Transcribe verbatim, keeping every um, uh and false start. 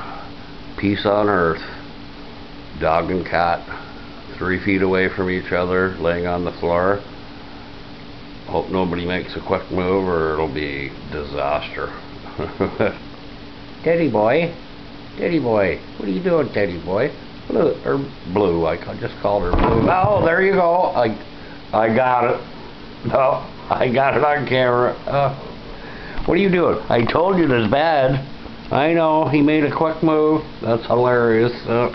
peace on earth. Dog and cat, three feet away from each other, laying on the floor. Hope nobody makes a quick move or it'll be disaster. Teddy boy, Teddy boy, what are you doing, Teddy boy? Blue, or Blue, I just called her Blue. Oh, there you go. I, I got it. No, I got it on camera. Uh, what are you doing? I told you it was bad. I know, he made a quick move. That's hilarious. Uh,